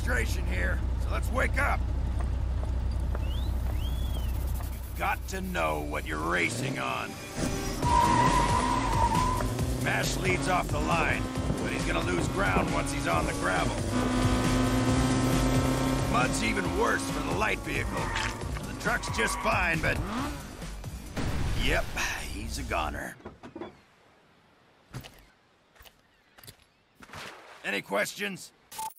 demonstration here, so let's wake up. You've got to know what you're racing on. Mash leads off the line, but he's gonna lose ground once he's on the gravel. Mud's even worse for the light vehicle. The truck's just fine, but... Yep, he's a goner. Any questions?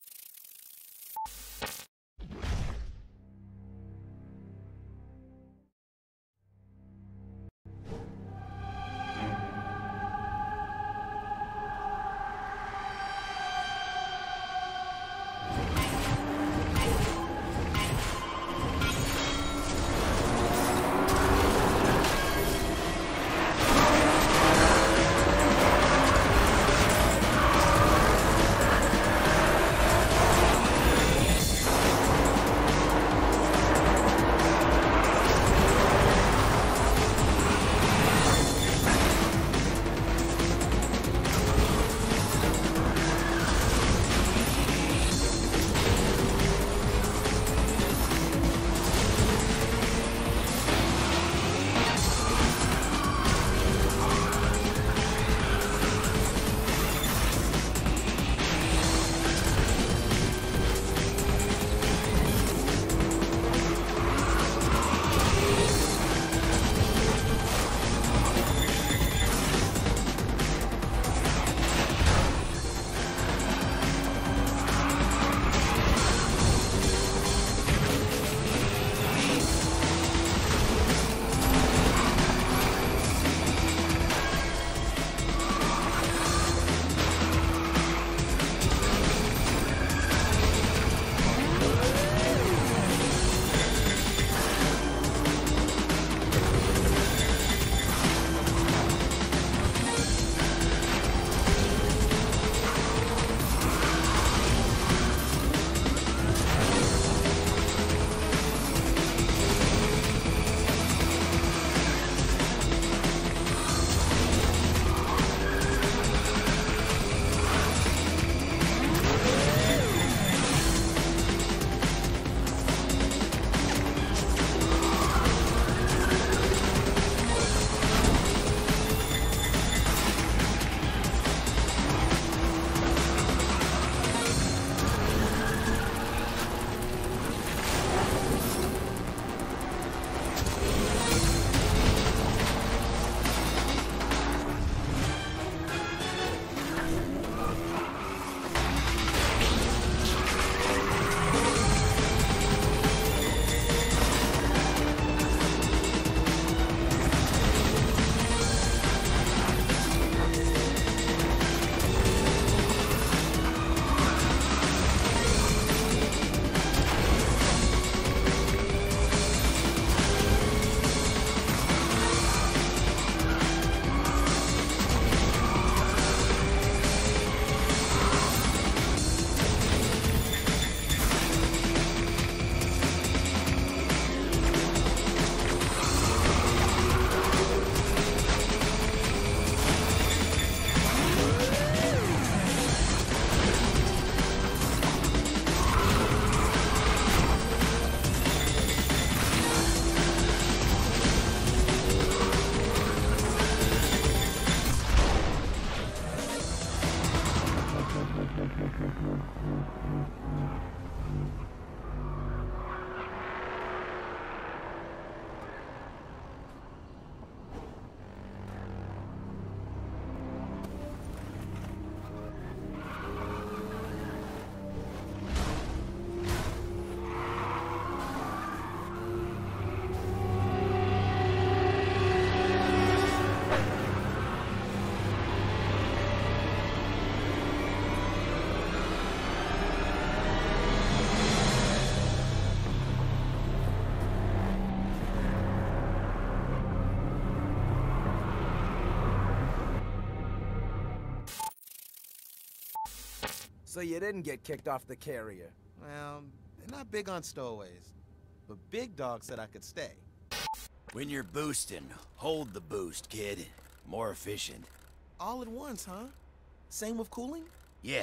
So you didn't get kicked off the carrier? Well, they're not big on stowaways. But Big Dog said I could stay. When you're boosting, hold the boost, kid. More efficient. All at once, huh? Same with cooling? Yeah,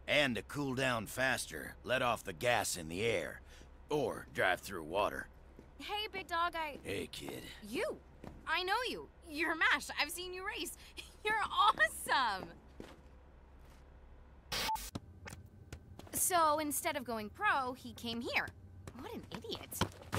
And to cool down faster, let off the gas in the air. Or drive through water. Hey, big dog, Hey, kid. You! I know you. You're MASH. I've seen you race. You're awesome! So, instead of going pro, he came here. What an idiot.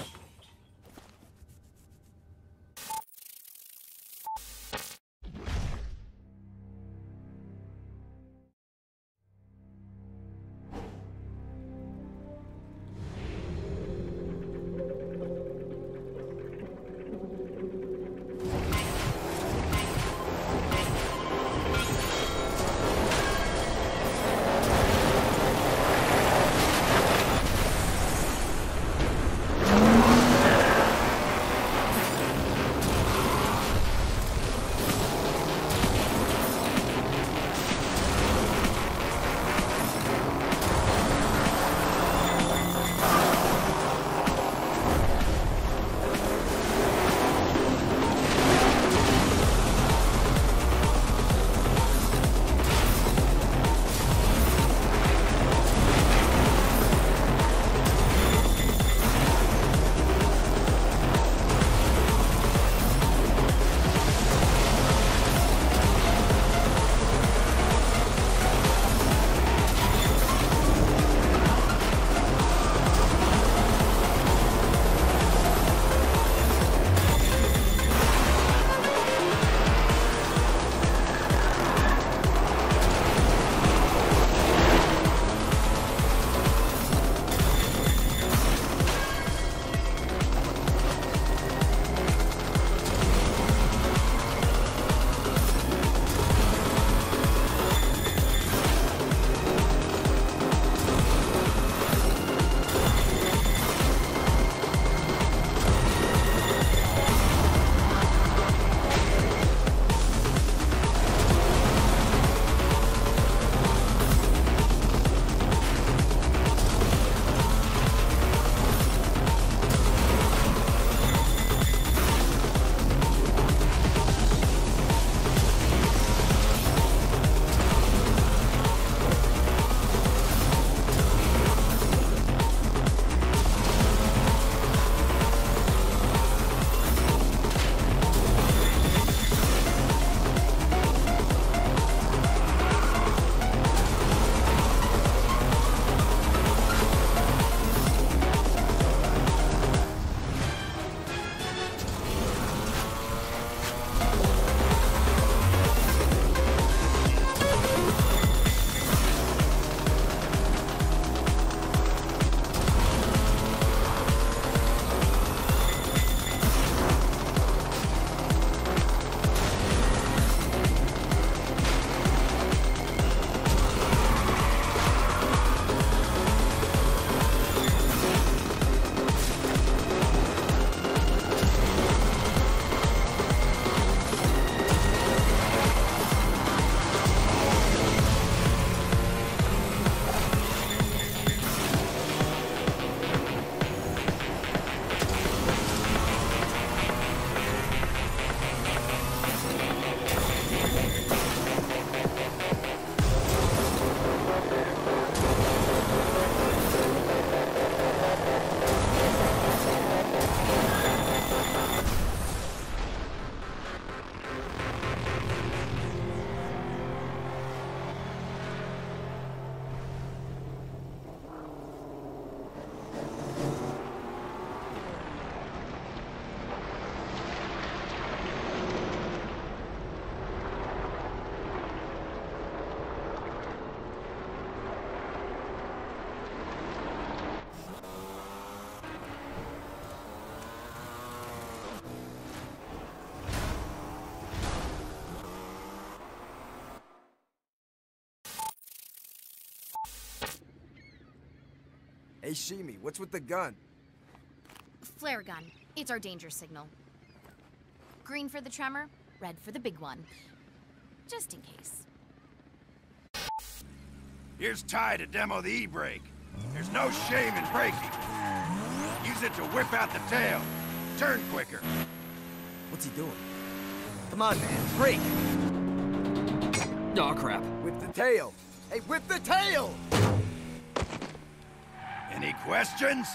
Hey, Shimi, what's with the gun? Flare gun. It's our danger signal. Green for the tremor, red for the big one. Just in case. Here's Ty to demo the e-brake. There's no shame in braking. Use it to whip out the tail. Turn quicker. What's he doing? Come on, man, brake! Aw, crap. With the tail. Hey, whip the tail! Any questions?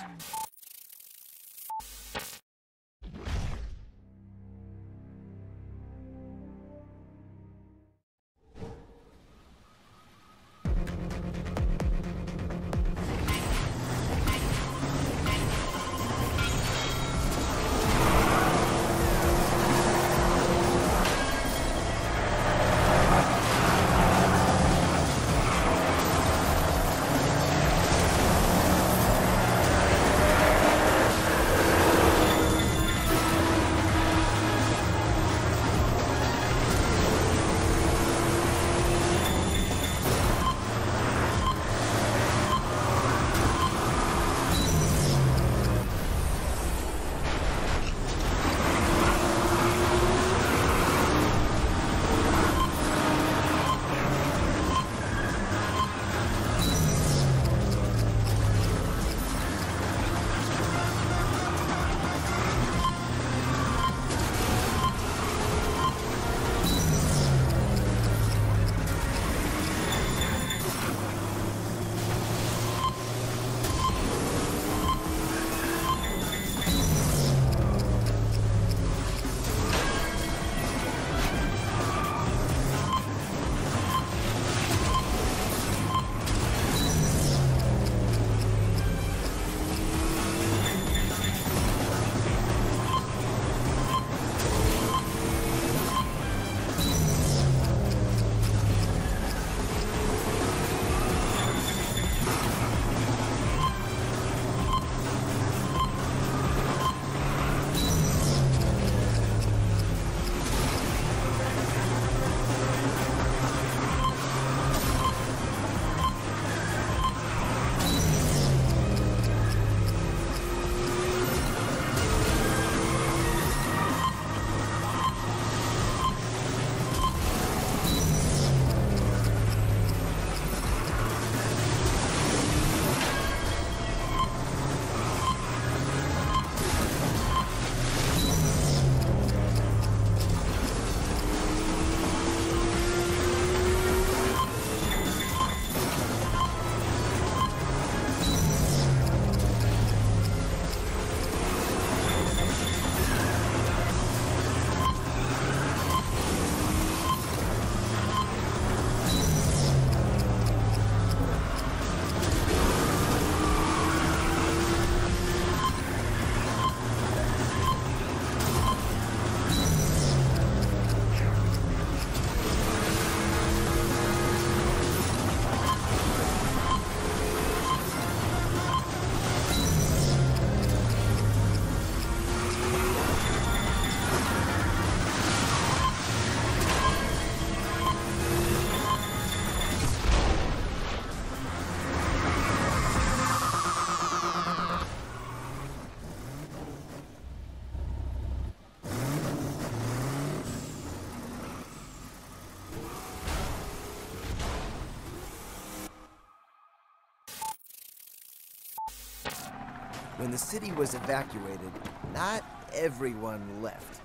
When the city was evacuated, not everyone left.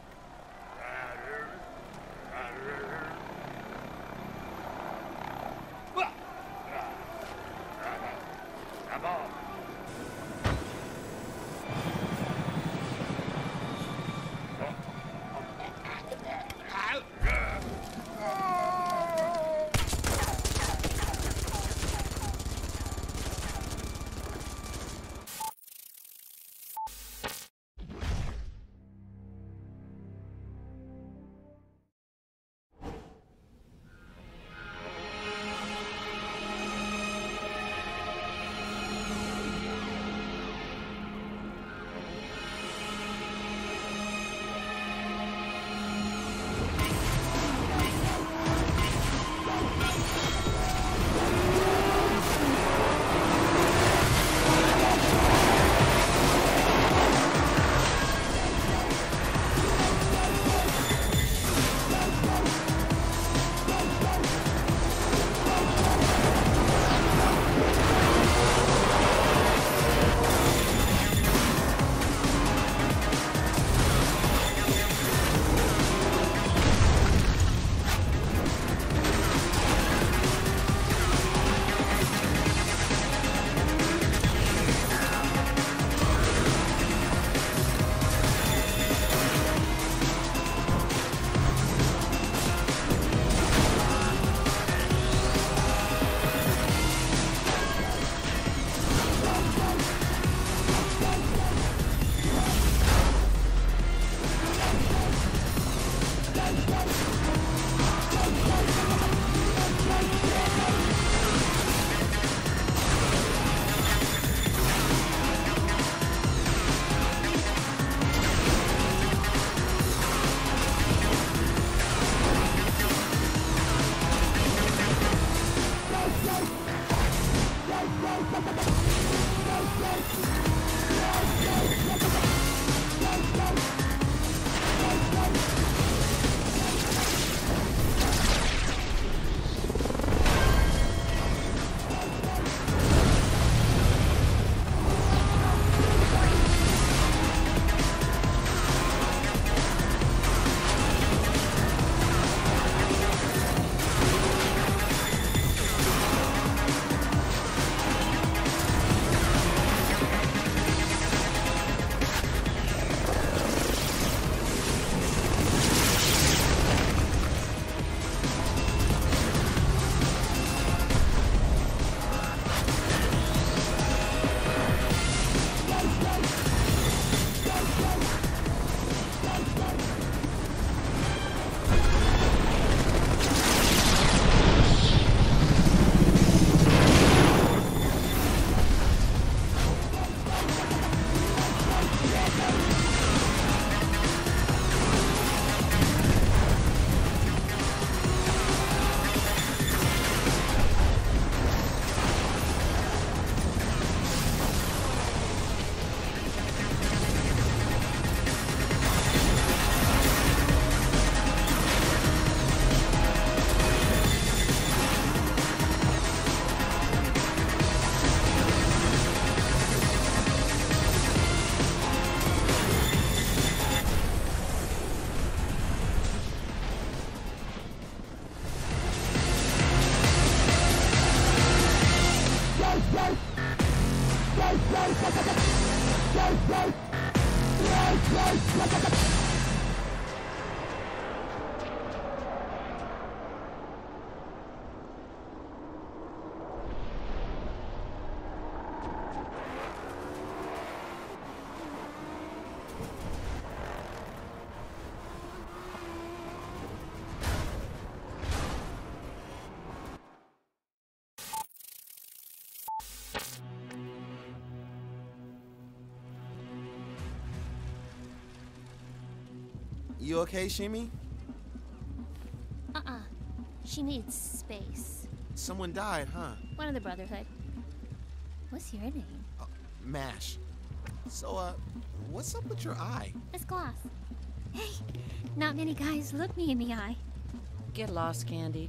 You okay, Shimi? Uh-uh. She needs space. Someone died, huh? One of the Brotherhood. What's your name? MASH. So, what's up with your eye? It's glass. Hey, not many guys look me in the eye. Get lost, Candy.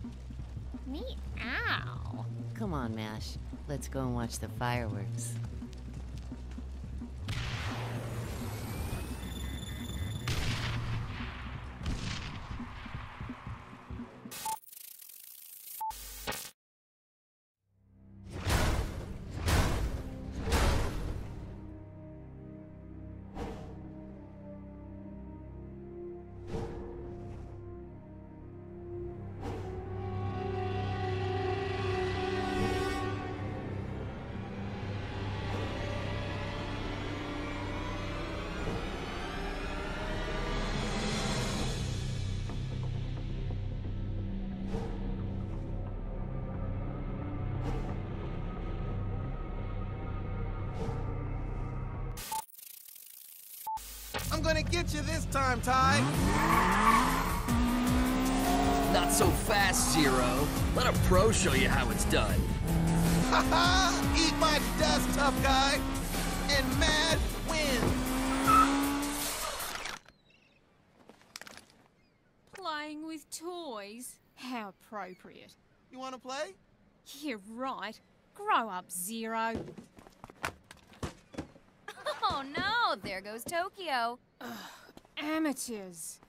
Meow. Come on, MASH. Let's go and watch the fireworks. I'm gonna get you this time, Ty. Not so fast, Zero. Let a pro show you how it's done. Haha! Eat my dust, tough guy. And Mad wins. Playing with toys? How appropriate. You wanna play? You're right. Grow up, Zero. Oh no, there goes Tokyo. Amateurs.